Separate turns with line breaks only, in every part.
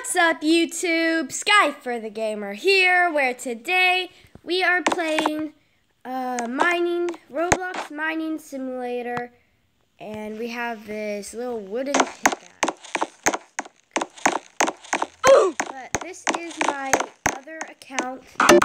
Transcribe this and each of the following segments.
What's up, YouTube? Sky for the Gamer here, where today we are playing Roblox Mining Simulator, and we have this little wooden pickaxe. But this is my other account.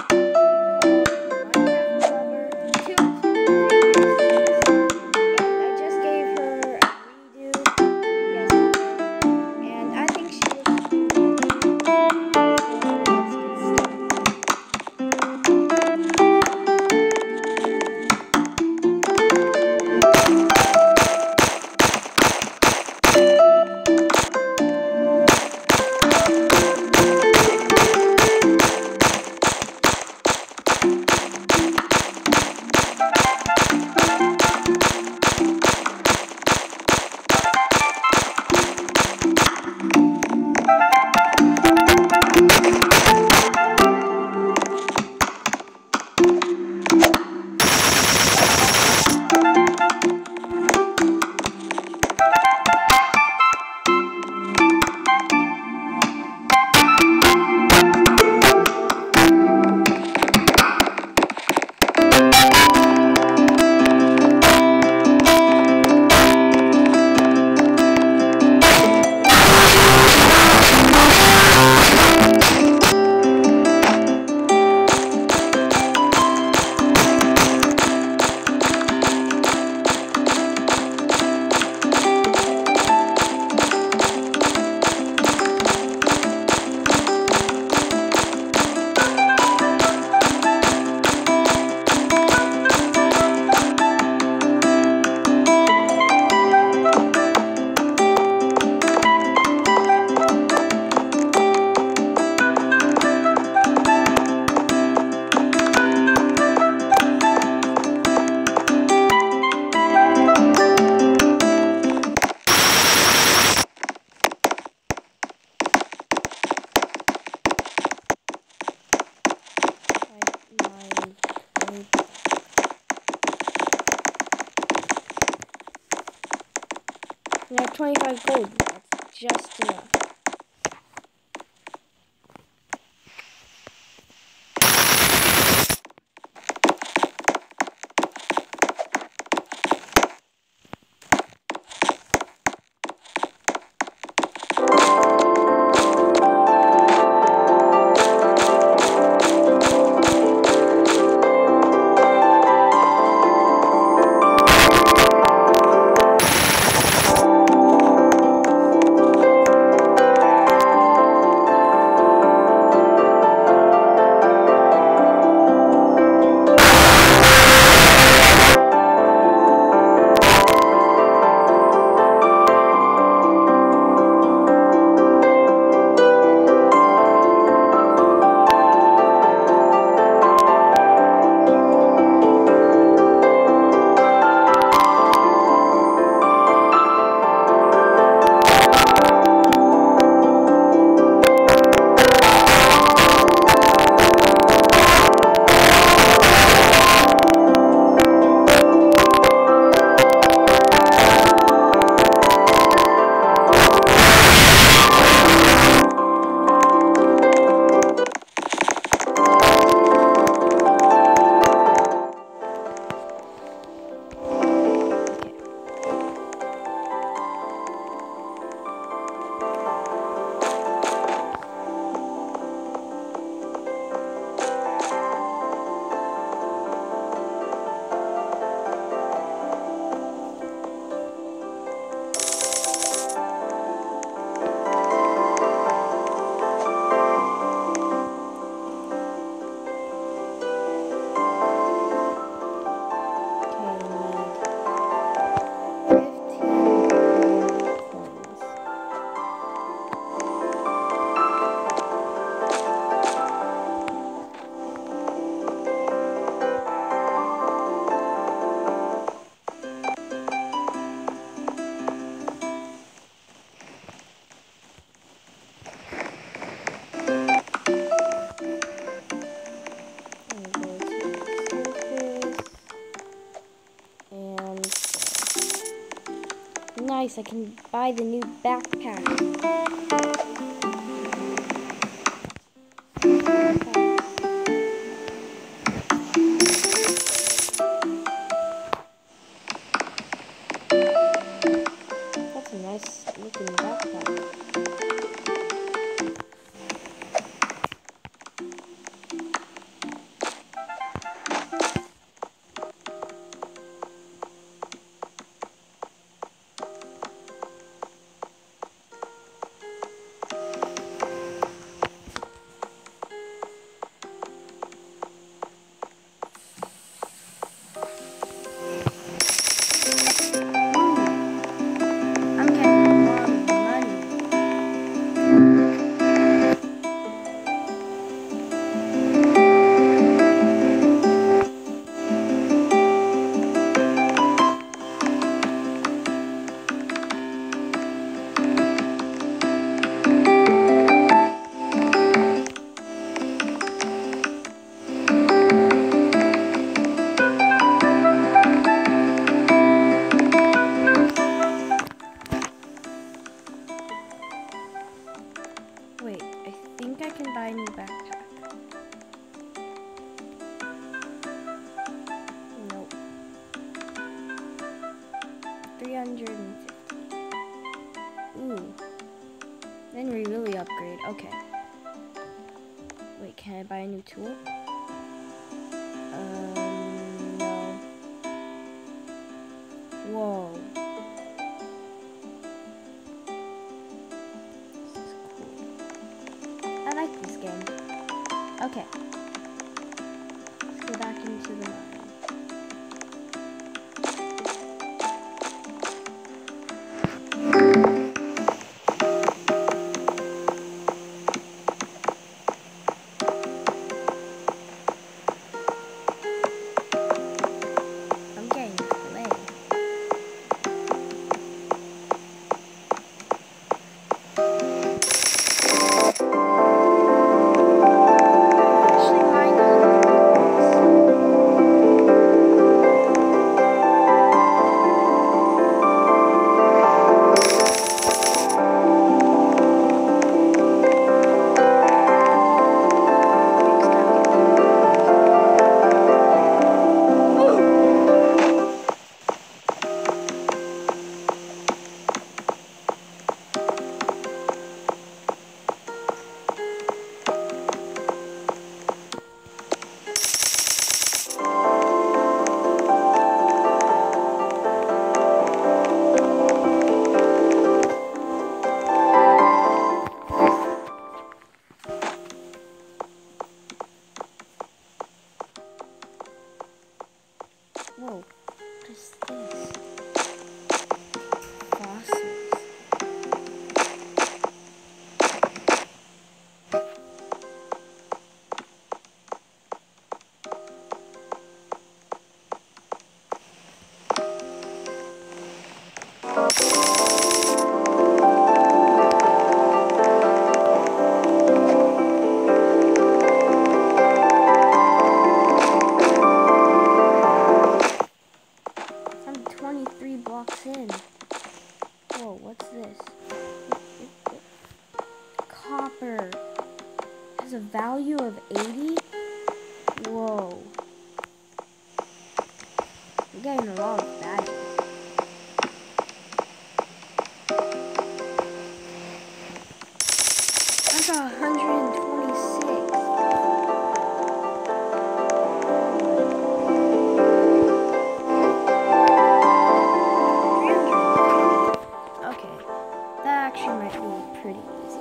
I have 25 gold. That's just enough. Nice, I can buy the new backpack. I'm getting a lot of money. Wait, I think I can buy a new backpack. Nope. 350. Ooh. Then we really upgrade. Okay. Wait, can I buy a new tool? No. Whoa. This is cool. I like this game. Okay. Let's go back into the mine. I'm getting clay. Actually, mine Whoa, what is this? Fossils. I'm 23 blocks in. Whoa, what's this? Copper. Has a value of 80? Whoa. I'm getting a lot of badges. I got 126. Okay, that actually might be pretty easy.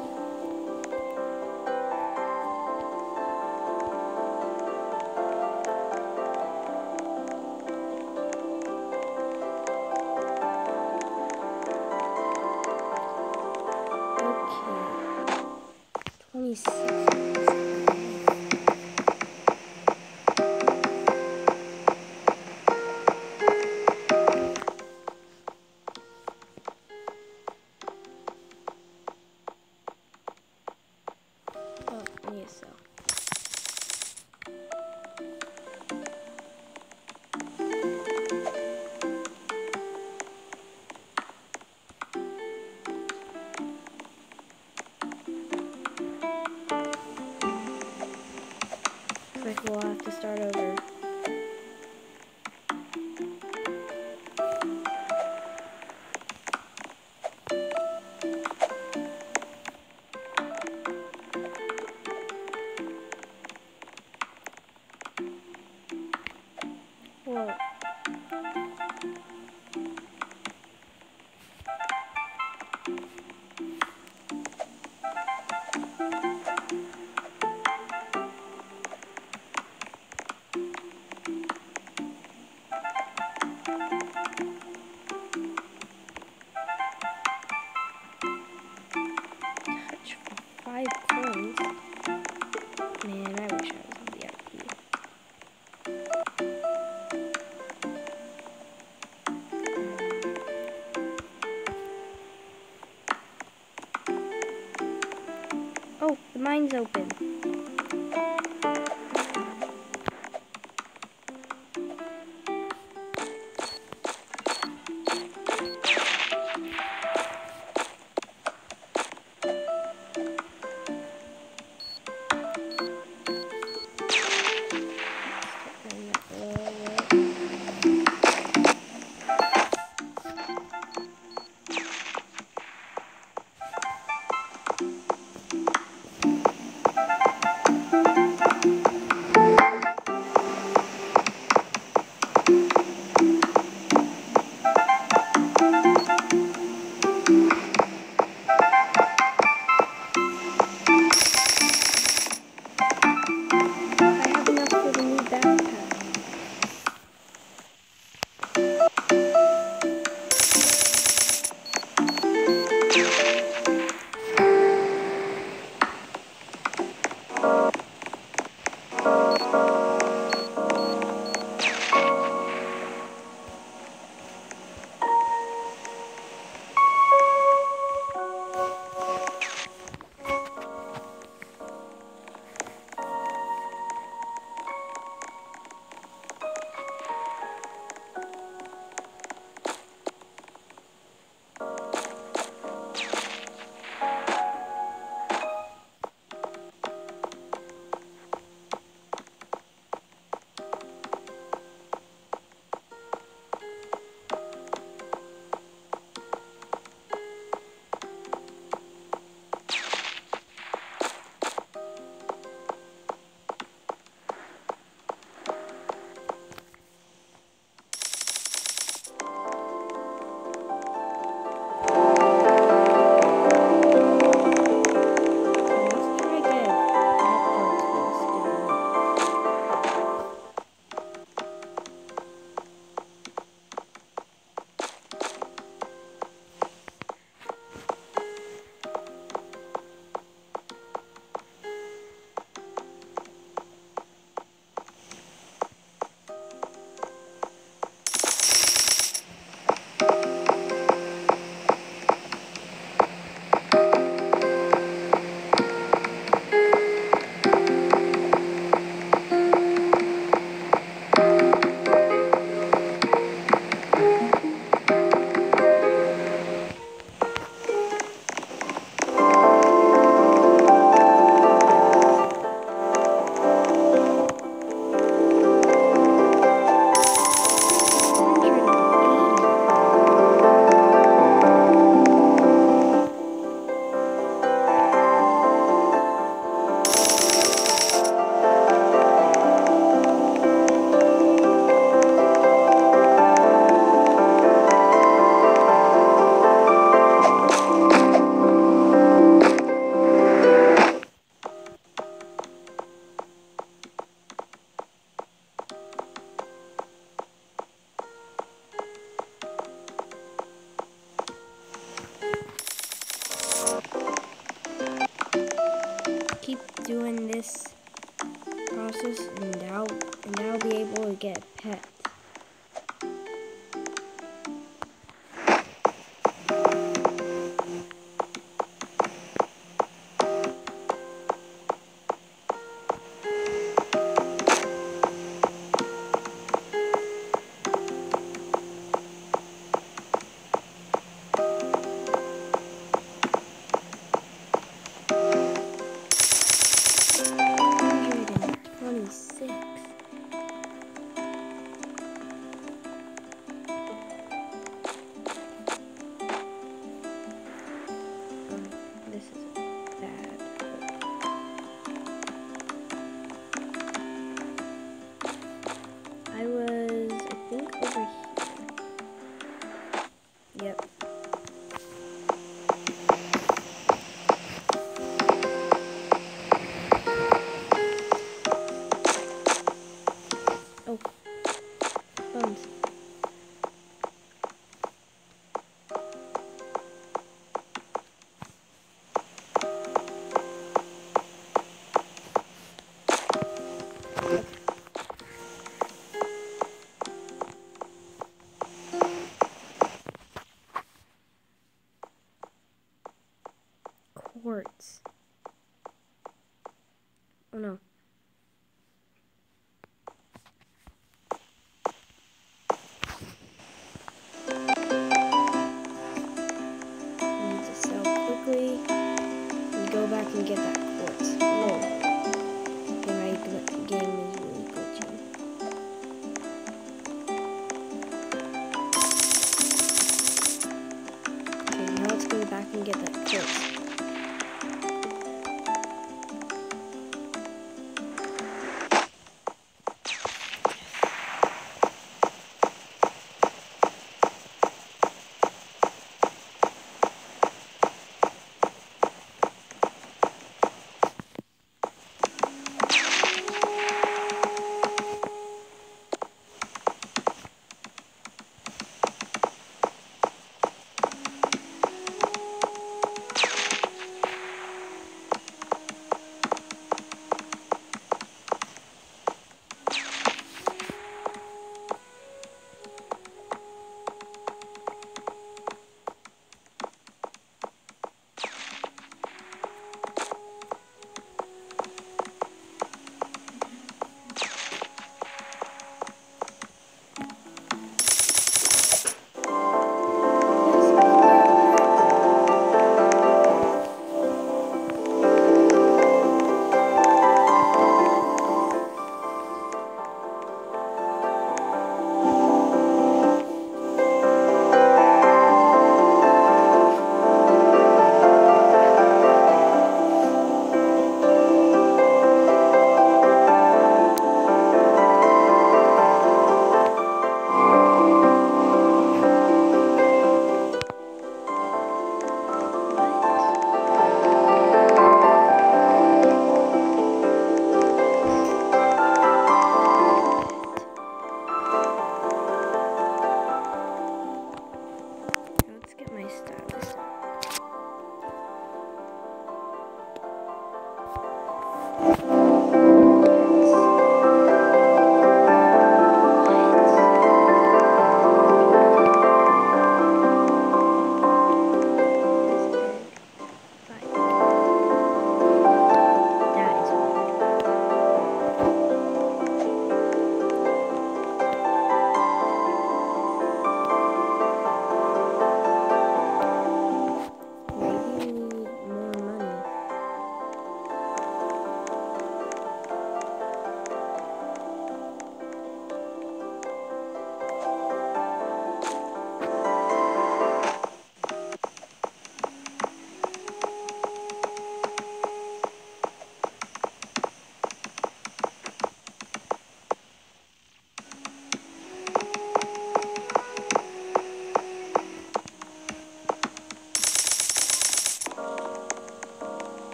Okay, 26. Oh, yes, so. Looks like we'll have to start over. 5 coins. Man, I wish I was in VIP. Oh, the mine's open. Doing this process and I'll be able to get a pet. Yep. Oh. Bones. quartz. Oh no. I need to sell quickly and go back and get that quartz. Whoa. Okay, my game is really glitching. Okay, now let's go back and get that quartz. Let's get my stylus.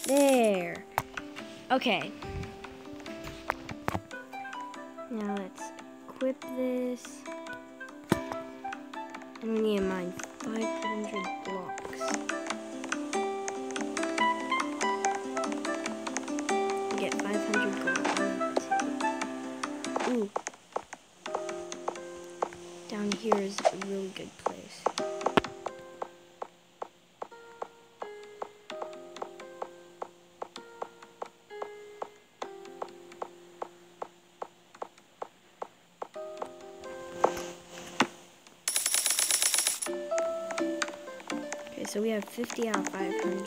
There. Okay. Now let's equip this. And we need to mine 500 blocks. Get 500 gold. Ooh. Down here is a really good place. Okay, so we have 50 out of 500.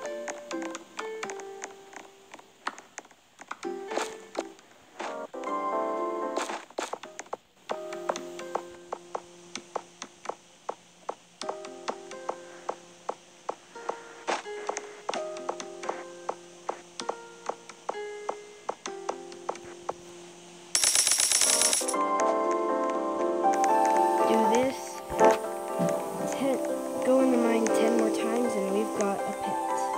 Go in the mine 10 more times and we've got a pit.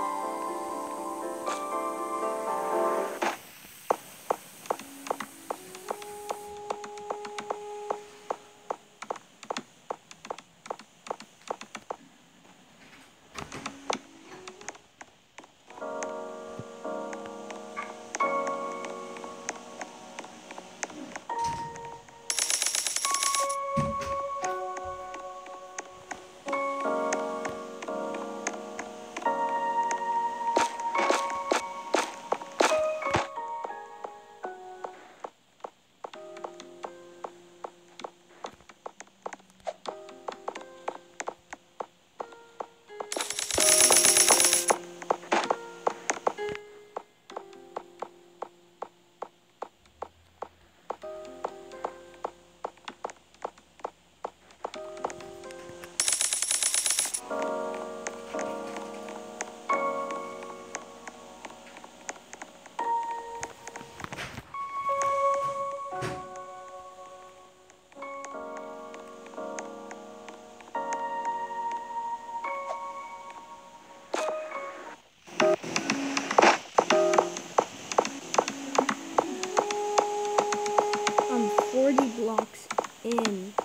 I'm 40 blocks in.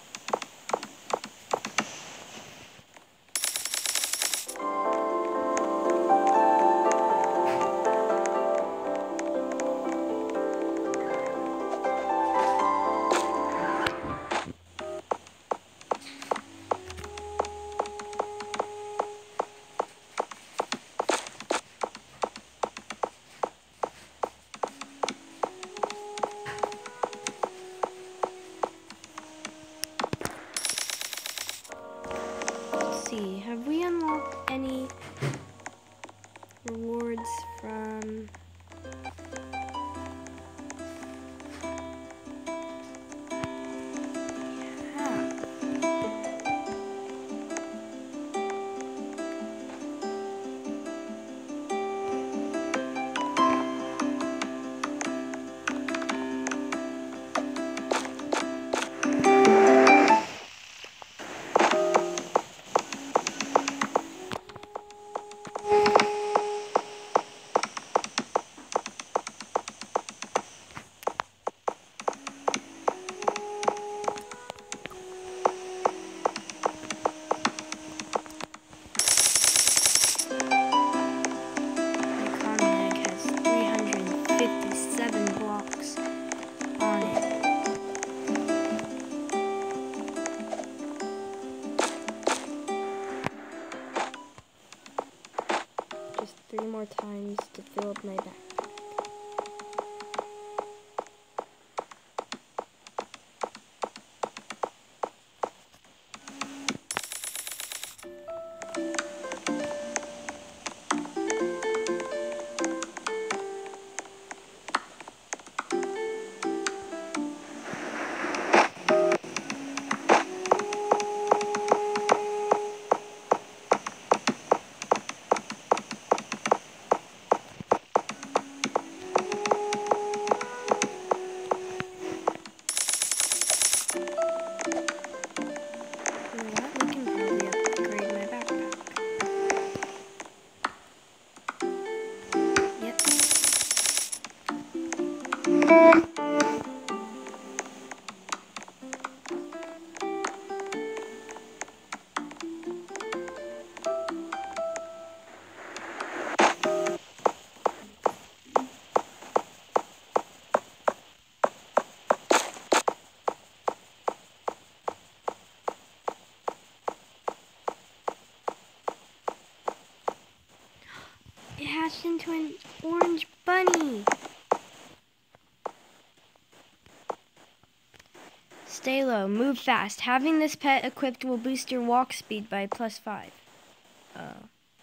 See, have we unlocked any rewards from more times to fill up my backpack. It hatched into an orange bunny. Stay low, move fast. Having this pet equipped will boost your walk speed by +5. Oh.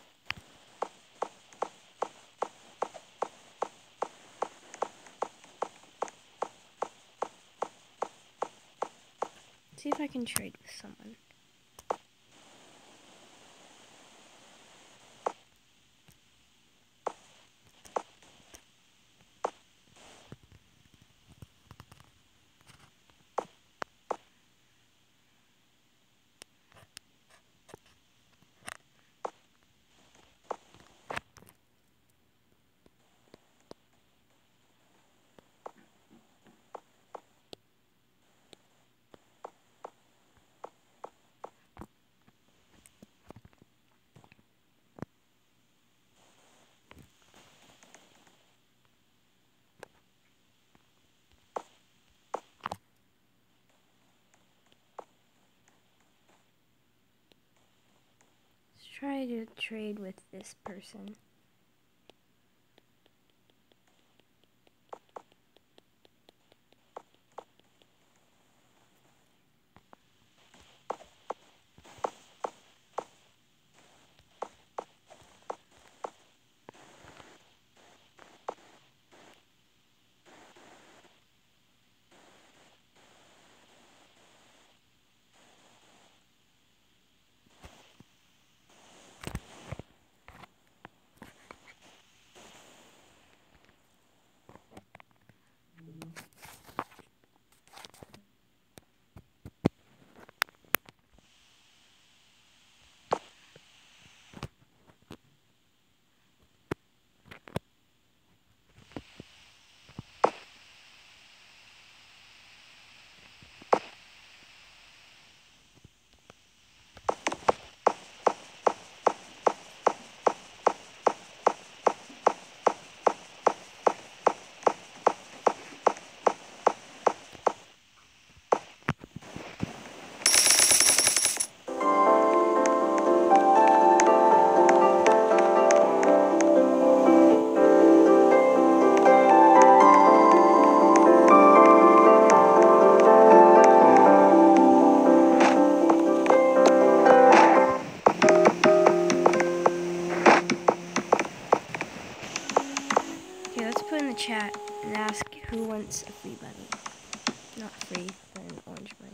See if I can trade with someone. Let's try to trade with this person. Chat and ask who wants a free bunny. Not free, but an orange bunny.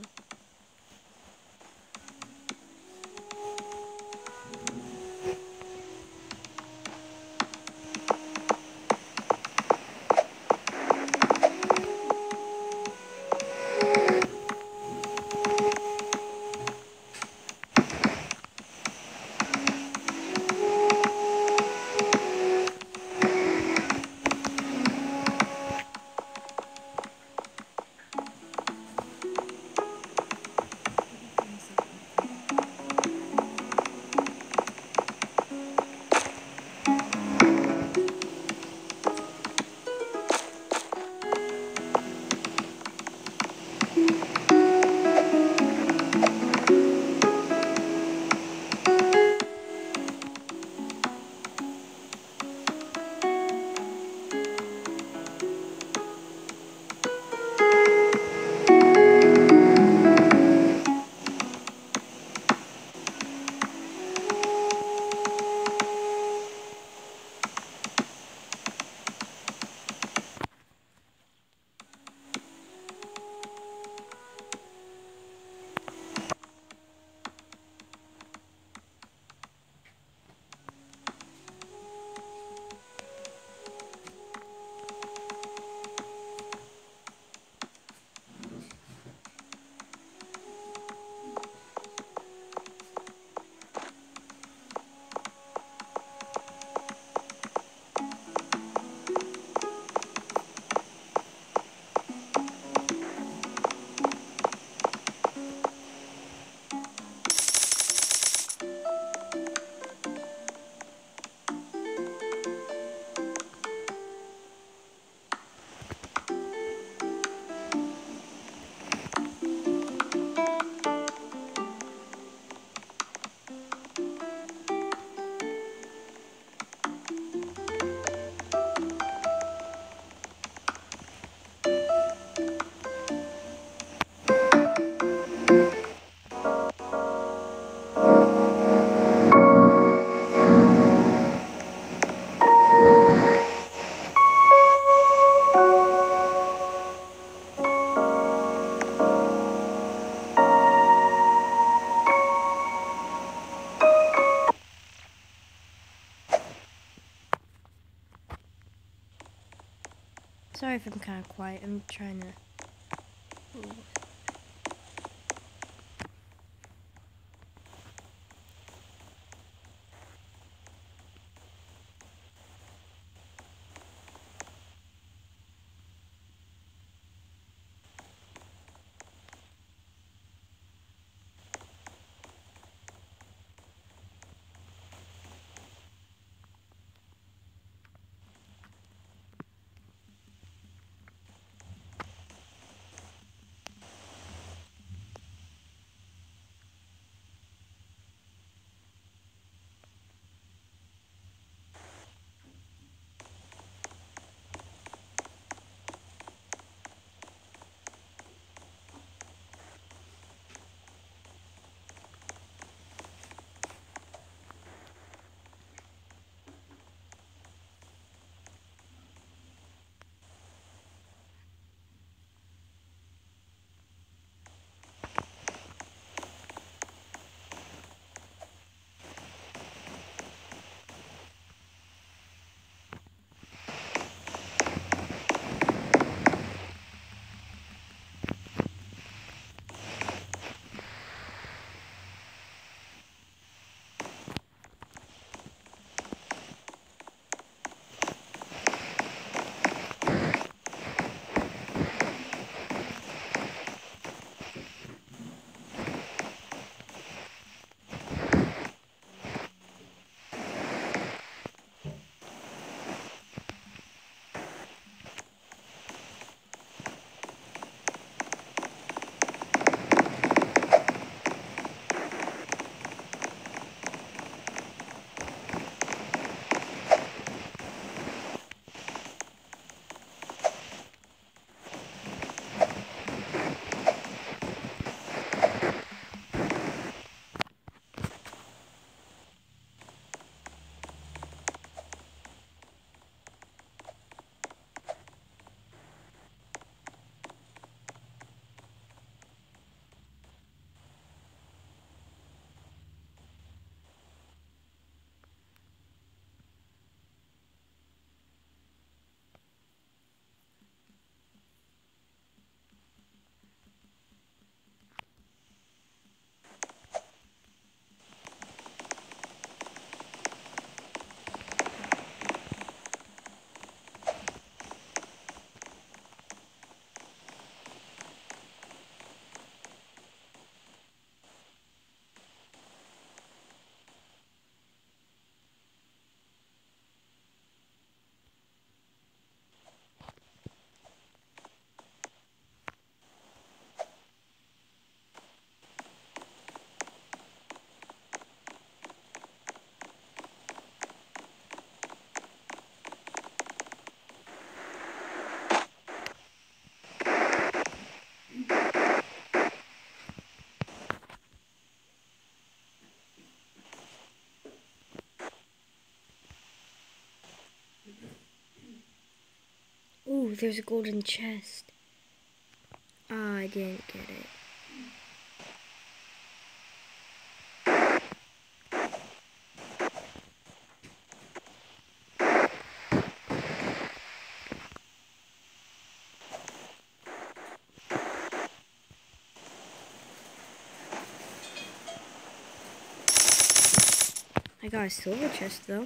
Sorry if I'm kind of quiet. I'm trying to... Ooh. Ooh, there's a golden chest. Ah, I didn't get it. I got a silver chest though.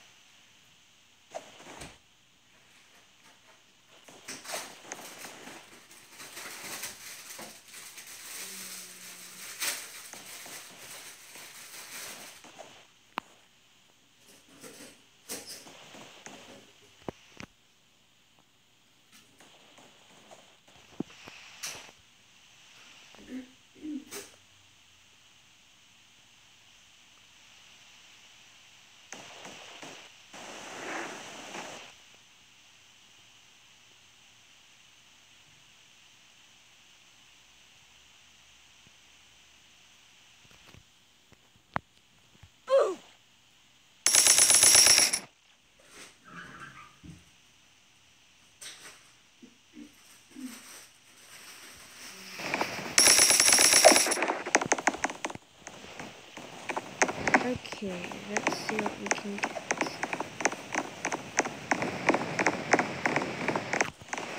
Okay, let's see what we can get.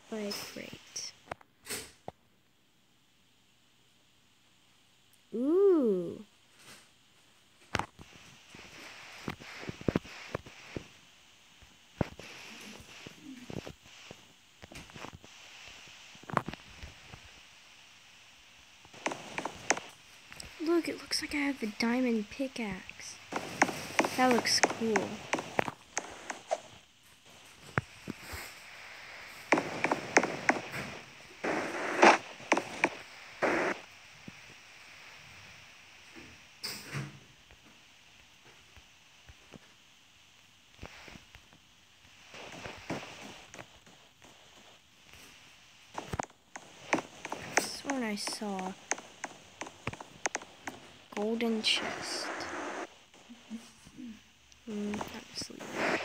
by a crate. Ooh. Look, it looks like I have the diamond pickaxe. That looks cool. I sworn I saw golden chest. I'm asleep.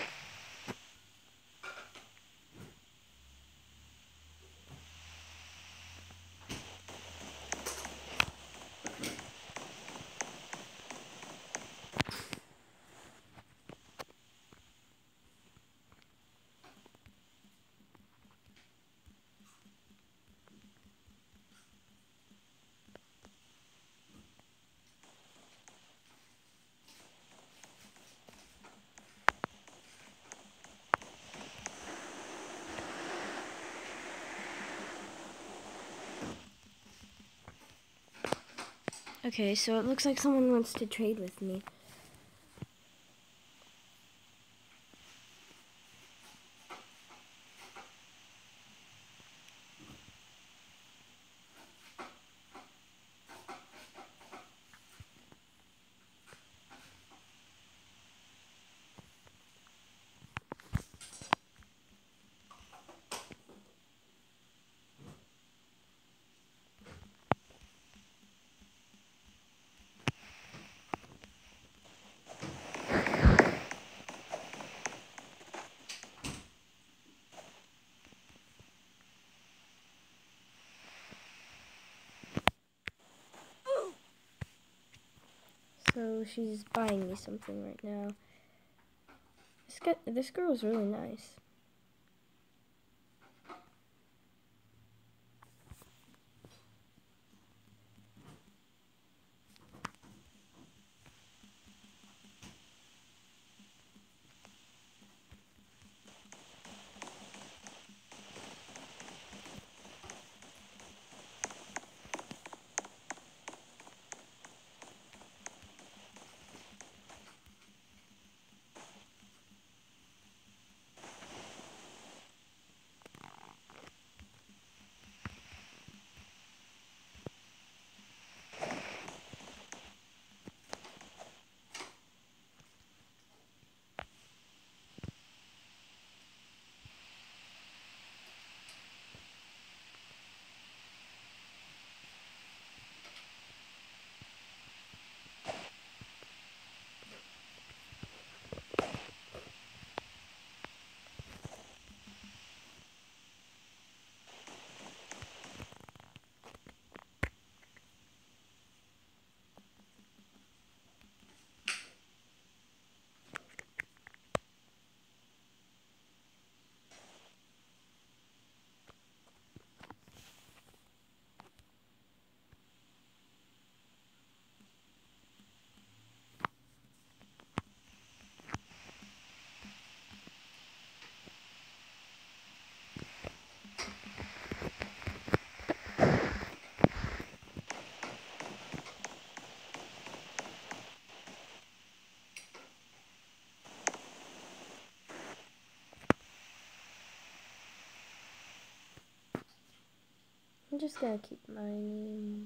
Okay, so it looks like someone wants to trade with me. So she's buying me something right now. This girl's really nice. I'm just gonna keep mining.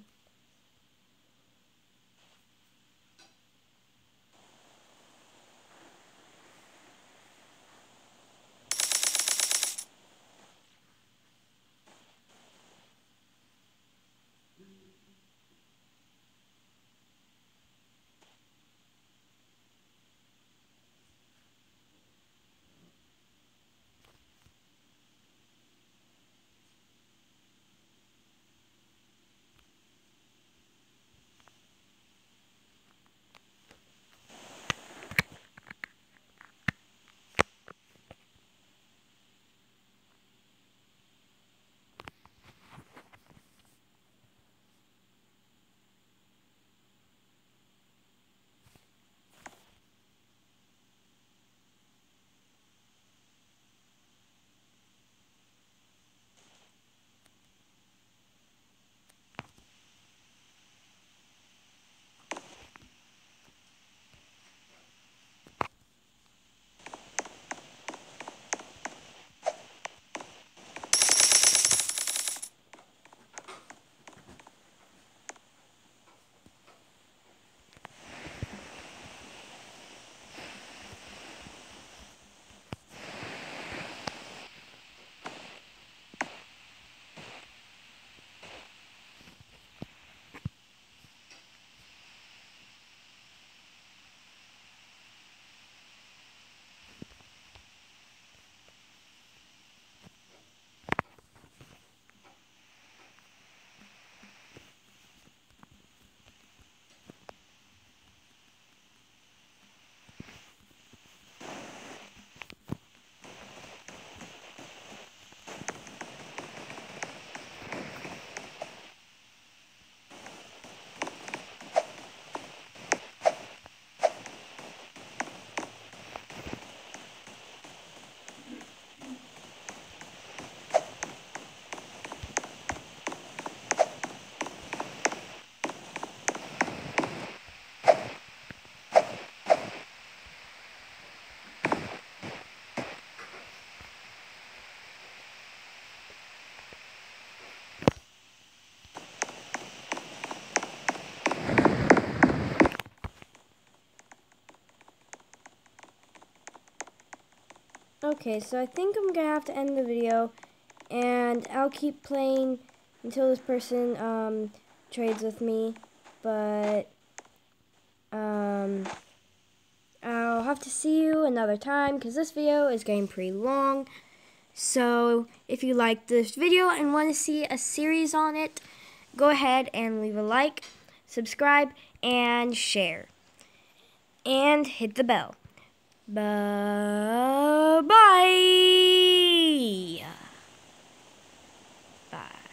Okay, so I think I'm gonna have to end the video, and I'll keep playing until this person trades with me, but I'll have to see you another time because this video is getting pretty long. So if you like this video and want to see a series on it, go ahead and leave a like, subscribe, and share. And hit the bell. Bye-bye. Bye.